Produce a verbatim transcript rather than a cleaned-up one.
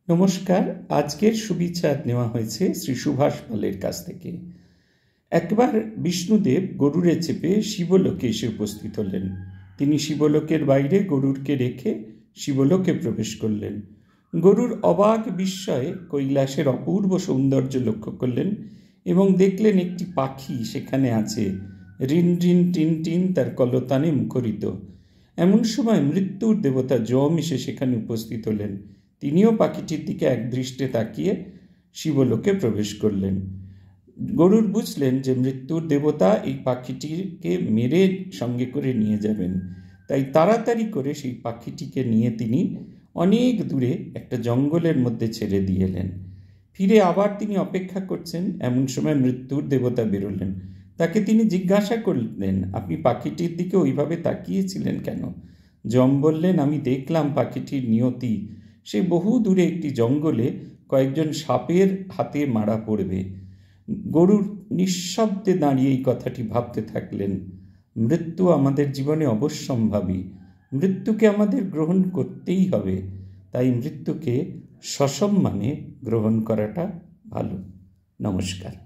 নমস্কার। আজকের সুবিচার নেওয়া হয়েছে শ্রী সুভাষ পালের কাছ থেকে। একবার বিষ্ণুদেব গরুরে চেপে শিবলোকে এসে উপস্থিত হলেন। তিনি শিবলোকের বাইরে গরুরকে রেখে শিবলোকে প্রবেশ করলেন। গরুর অবাক বিস্ময়ে কৈলাসের অপূর্ব সৌন্দর্য লক্ষ্য করলেন এবং দেখলেন একটি পাখি সেখানে আছে, রিন রিন টিন টিন তার কলতানে মুখরিত। এমন সময় মৃত্যুর দেবতা যম এসে সেখানে উপস্থিত হলেন। তিনিও পাখিটির দিকে একদৃষ্টে তাকিয়ে শিবলোকে প্রবেশ করলেন। গরুর বুঝলেন যে মৃত্যুর দেবতা এই পাখিটিকে মেরে সঙ্গে করে নিয়ে যাবেন, তাই তাড়াতাড়ি করে সেই পাখিটিকে নিয়ে তিনি অনেক দূরে একটা জঙ্গলের মধ্যে ছেড়ে দিয়ে এলেন। ফিরে আবার তিনি অপেক্ষা করছেন, এমন সময় মৃত্যুর দেবতা বেরোলেন। তাকে তিনি জিজ্ঞাসা করলেন, আপনি পাখিটির দিকে ওইভাবে তাকিয়েছিলেন কেন? যম বললেন, আমি দেখলাম পাখিটির নিয়তি, সে বহু দূরে একটি জঙ্গলে কয়েকজন সাপের হাতে মারা পড়বে। গরুর নিঃশব্দে দাঁড়িয়ে এই কথাটি ভাবতে থাকলেন। মৃত্যু আমাদের জীবনে অবশ্যম্ভাবী, মৃত্যুকে আমাদের গ্রহণ করতেই হবে, তাই মৃত্যুকে সসম্মানে গ্রহণ করাটা ভালো। নমস্কার।